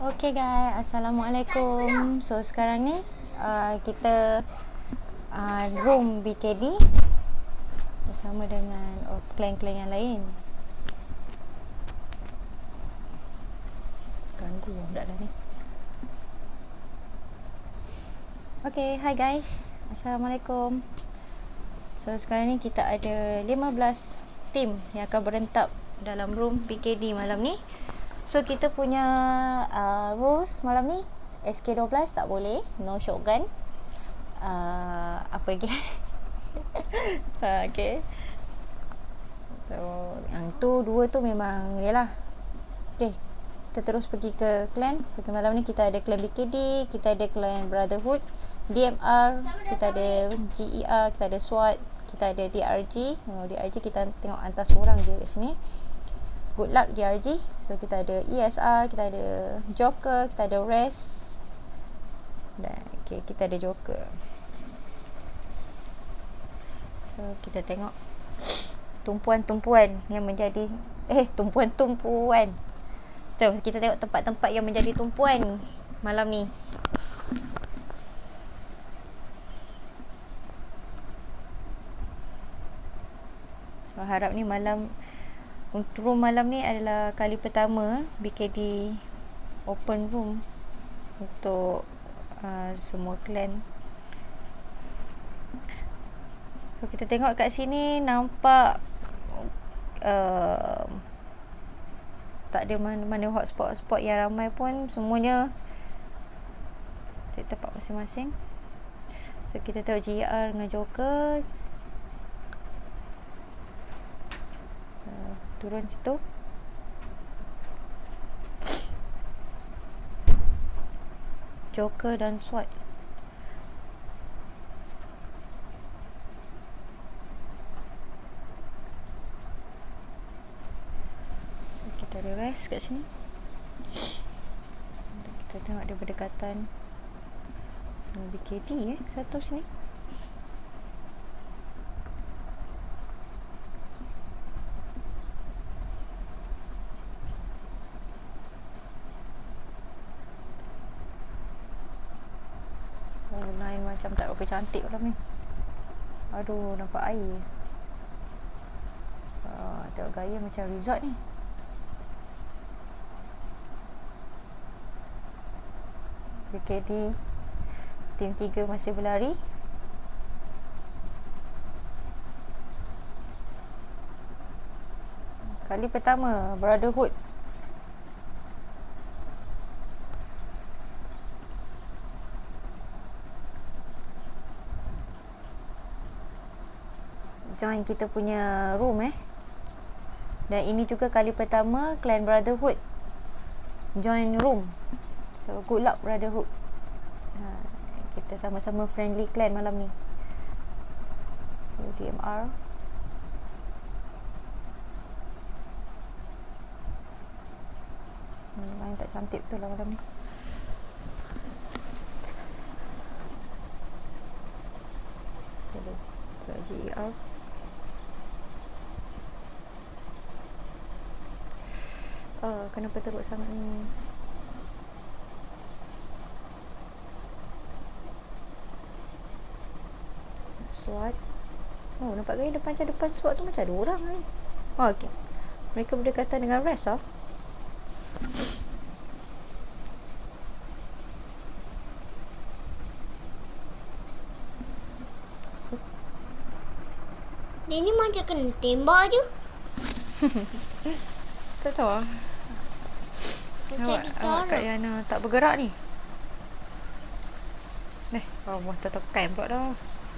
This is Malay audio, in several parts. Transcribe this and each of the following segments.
Okay guys, Assalamualaikum. So sekarang ni kita room BKD bersama dengan klan-klan yang lain. Ganggu budak dah ni. Okay, hi guys. Assalamualaikum. So sekarang ni kita ada 15 tim yang akan berentak dalam room BKD malam ni. So kita punya rules malam ni, SK12 tak boleh, no shotgun, apa lagi okay. So yang tu dua tu memang yalah. Okay, kita terus pergi ke clan. So malam ni kita ada clan BKD, kita ada clan Brotherhood, DMR, kita ada GER, kita ada SWAT, kita ada DRG. DRG kita tengok hantar seorang je kat sini. Good luck DRG. So kita ada ESR, kita ada Joker, kita ada Res, dan okay, kita ada Joker. So kita tengok tumpuan-tumpuan yang menjadi tumpuan-tumpuan. So kita tengok tempat-tempat yang menjadi tumpuan malam ni. So, harap ni untuk room malam ni adalah kali pertama BKD open room untuk semua clan. So kita tengok kat sini nampak tak ada mana-mana hotspot yang ramai pun, semuanya cek tempat masing-masing. So kita tengok GR dengan Joker turun situ. Joker dan SWAT. So, kita ada rest kat sini. Kita tengok dia berdekatan dengan BKD satu sini. Lain macam tak berapa cantik malam ni. Aduh, nampak air. Tengok gaya macam resort ni. BKD tim 3 masih berlari. Kali pertama Brotherhood join kita punya room dan ini juga kali pertama clan Brotherhood join room. So good luck Brotherhood. Kita sama-sama friendly clan malam ni. So, DMR main tak cantik betul lah malam ni. So GER kenapa teruk sangat ni? SWAT. Nampak gaya depan SWAT tu macam ada orang ni. Okay. Mereka berdekatan dengan rest lah. Dia ni macam kena tembak je. Tak tahu lah. Awak Kak Yana tak bergerak ni. Allah tertekan pula dah.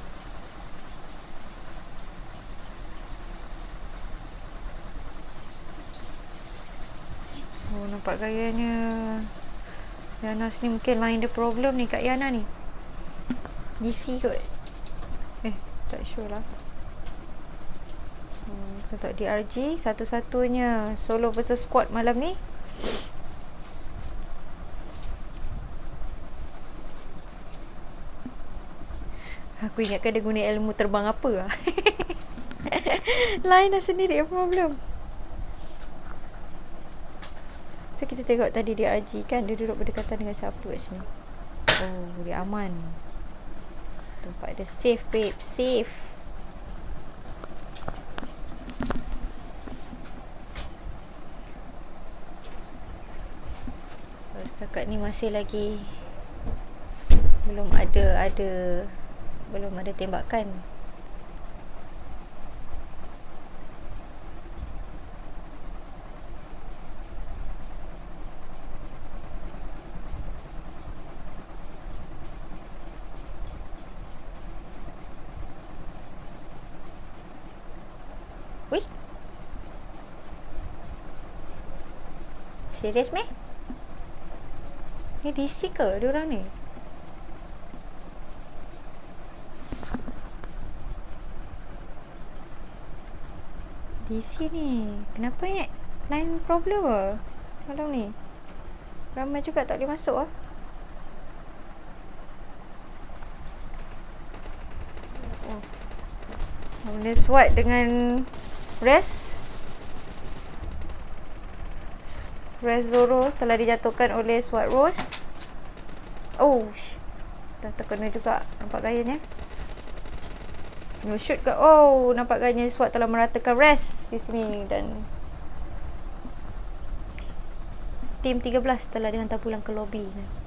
Nampak gayanya Yana sini mungkin line dia problem ni Kak Yana ni. GC kot. Tak sure lah. Kita tak DRG satu-satunya solo versus squad malam ni. Aku ingatkan dia guna ilmu terbang apa lah. Line dah sendiri problem. So kita tengok tadi dia RG kan, dia duduk berdekatan dengan siapa kat sini. Oh, dia aman. Tempat dia safe, babe. Safe. Setakat ni masih lagi belum ada tembakan. Wih. Serius meh? Ni DC ke diorang ni? DC ni kenapa line problem ke malam ni? Ramai juga tak boleh masuk ah. Benda SWAT dengan Rez Zoro telah dijatuhkan oleh SWAT Rose. Oh, dah terkena juga. Nampak gayanya. No shoot ke? Oh, nampak gayanya SWAT telah meratakan Rez di sini. Dan tim 13 telah dihantar pulang ke lobi.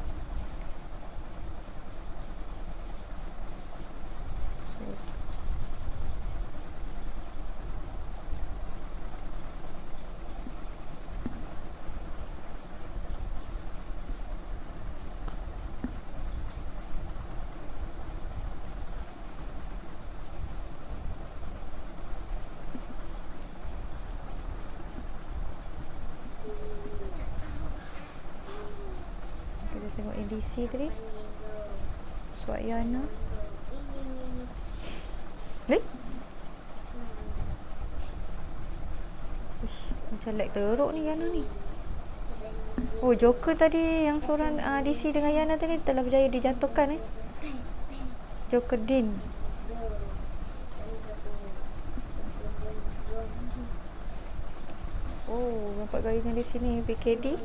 Kita tengok NDC tadi. SWAT Yana. Macam lag teruk ni Yana ni. Oh, Joker tadi yang seorang DC dengan Yana tadi telah berjaya dijatuhkan Joker Dean. Oh, nampak gayanya di sini BKD.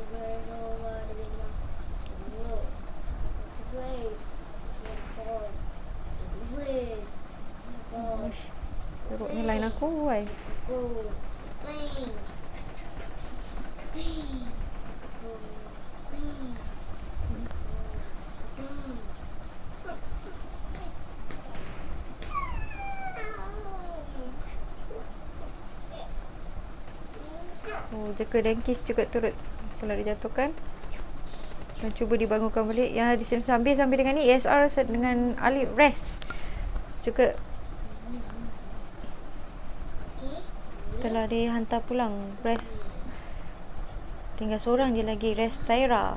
Teruknya line aku why? Oh, Jaka Denkis juga telah dijatuhkan dan cuba dibangunkan balik. Yang sambil dengan ni ESR dengan Ali Rez juga telah dihantar pulang. Rez tinggal seorang je lagi, Rez Tyra.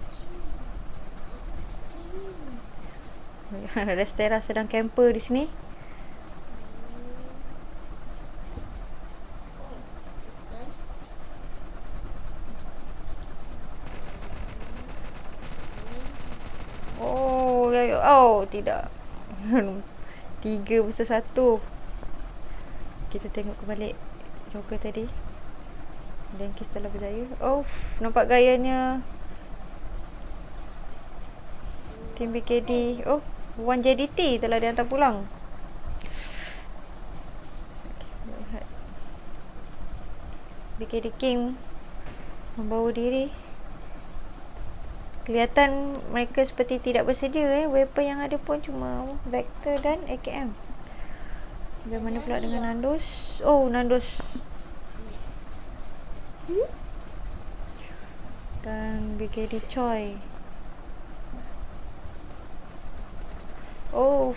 Rez Tyra sedang camper di sini. Oh, tidak. 3-1. Kita tengok kembali Joker tadi. Denkis telah berjaya. Oh, nampak gayanya tim BKD. Oh, 1JDT telah dihantar pulang. BKD King membawa diri. Kelihatan mereka seperti tidak bersedia. Weapon yang ada pun cuma Vector dan AKM. Bagaimana pula dengan Nandos? Oh, Nandos dan BKD Choi. Oh,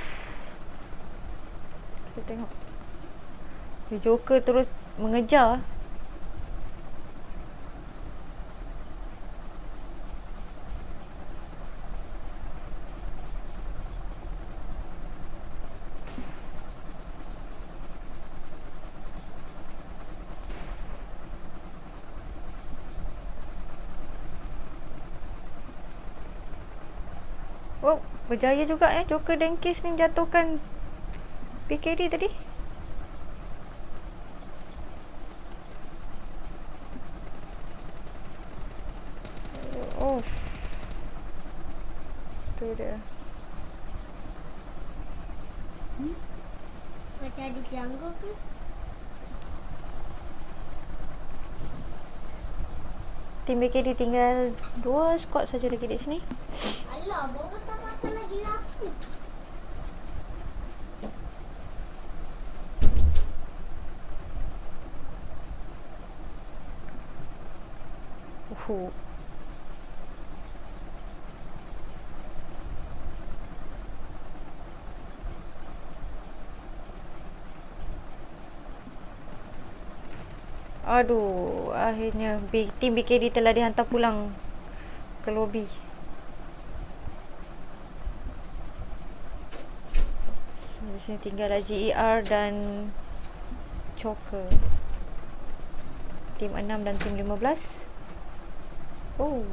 kita tengok Joker terus mengejar. Oh, berjaya juga Joker Denkis ni menjatuhkan BKD tadi. Oh. Tu dia. Macam ada janggut ke? Tim BKD tinggal 2 squad saja lagi di sini. Alah, baru tak pasal lagi aku. Uhu. Aduh, akhirnya tim BKD telah dihantar pulang ke lobi. Di sini tinggal GER dan Choker. Tim 6 dan tim 15. Oh.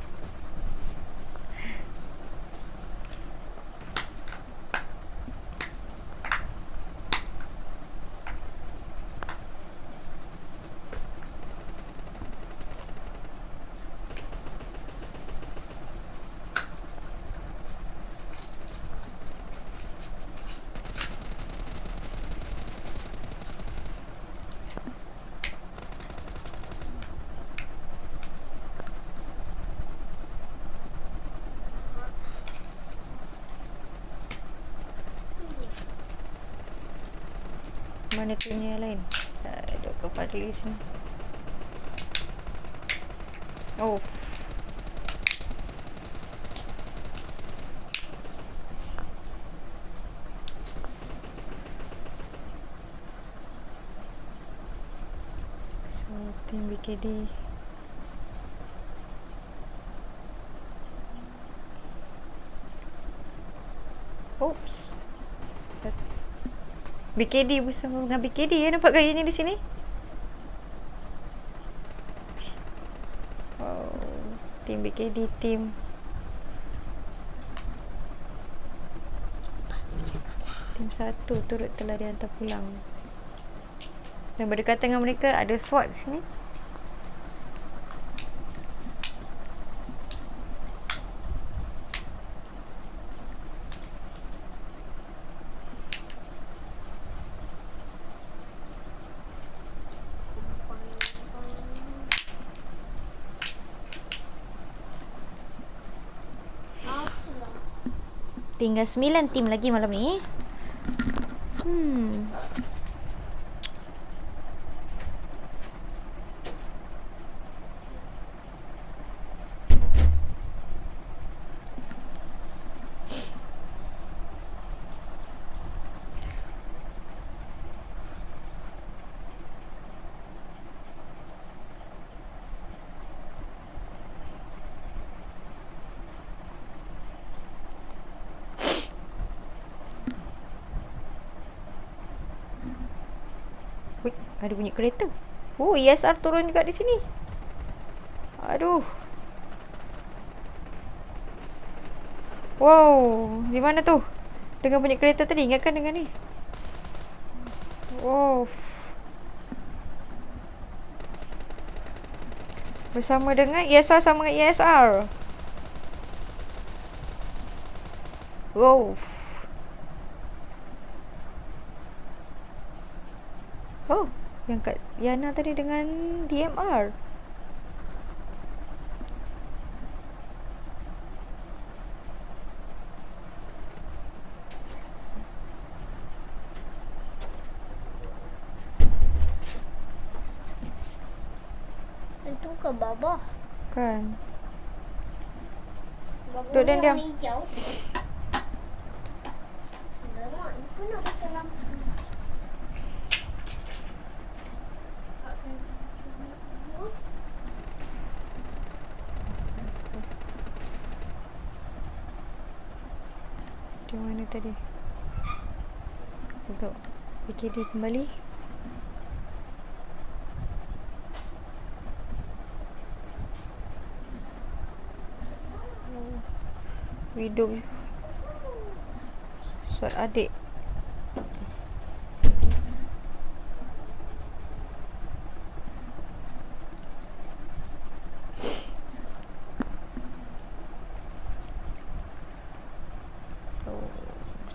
Mana timnya yang lain? Duduk kepada di sini. Oh. So, tim BKD. Oops. BKD bersama dengan BKD ya, nampak gayanya di sini. Wow, tim BKD tim tim 1 turut telah dihantar pulang. Dan berdekatan dengan mereka ada SWAT di sini. Tinggal 9 tim lagi malam ni. Wih, ada bunyi kereta. Oh, ESR turun juga di sini. Aduh. Wow, di mana tu? Dengan bunyi kereta tadi, ingatkan dengan ni. Wow. Bersama dengan ESR sama dengan ESR. Wow. Oh, yang kat Yana tadi dengan DMR. Itu ke bawah. Kan. Bawah Duduk dan diam. hijau. Alamak, kenapa salam? Di mana tadi? Untuk BKD kembali. Video suat adik.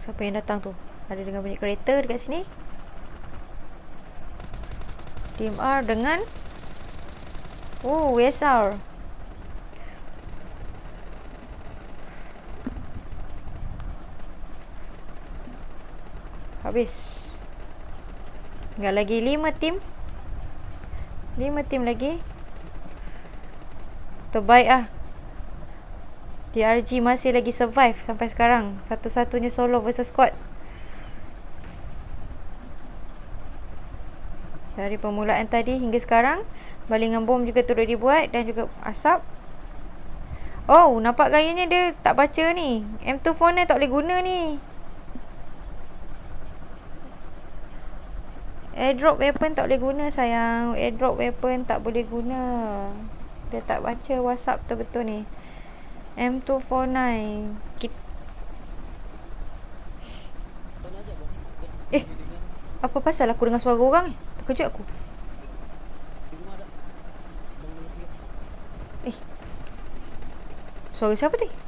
Siapa yang datang tu? Ada dengan bunyi kereta dekat sini. Team R dengan WSR. Habis. Tinggal lagi 5 tim. 5 tim lagi. Terbaik lah. TRG masih lagi survive sampai sekarang. Satu-satunya solo versus squad. Dari permulaan tadi hingga sekarang, balingan bom juga turut dibuat dan juga asap. Oh, nampak gayanya dia tak baca ni. M24 tak boleh guna ni. Airdrop weapon tak boleh guna sayang. Airdrop weapon tak boleh guna. Dia tak baca WhatsApp betul-betul ni. M249. Apa pasal aku dengar suara orang ni? Terkejut aku. Suara siapa tu?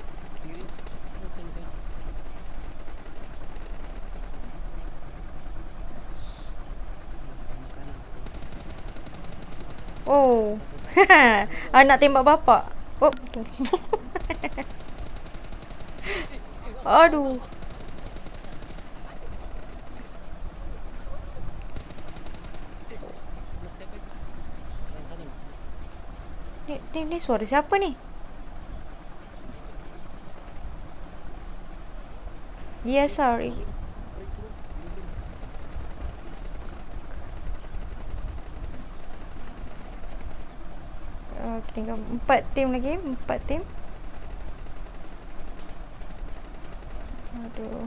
Oh. Anak tembak bapak. Oh. Aduh. Ni suara siapa ni? Yes, sorry. Tinggal 4 tim lagi. 4 tim. Aduh.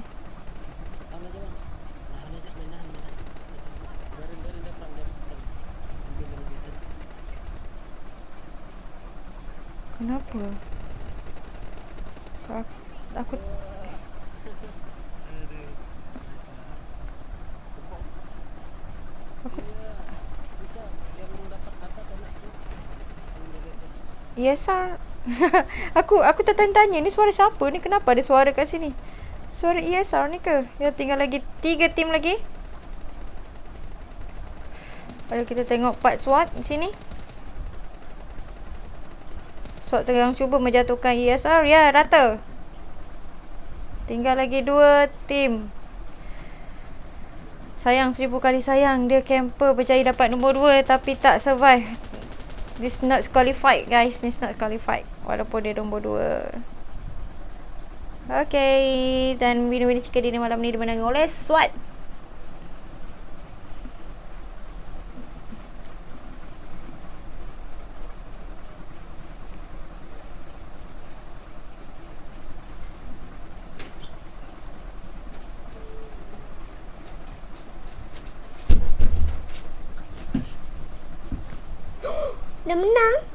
Kenapa? Aku Yes sir. aku tertanya-tanya ni suara siapa ni, kenapa ada suara kat sini? Suara ESR ni ke? Ya, tinggal lagi 3 tim lagi. Ayo kita tengok part SWAT di sini. SWAT tengah cuba menjatuhkan ESR. Ya, rata. Tinggal lagi 2 tim. Sayang, 1000 kali sayang. Dia camper berjaya dapat nombor 2 tapi tak survive. This not qualified guys. This not qualified. Walaupun dia nombor 2. Okay. Dan winner-winner Chicken Dinner malam ni dimenangi oleh SWAT. Dah menang.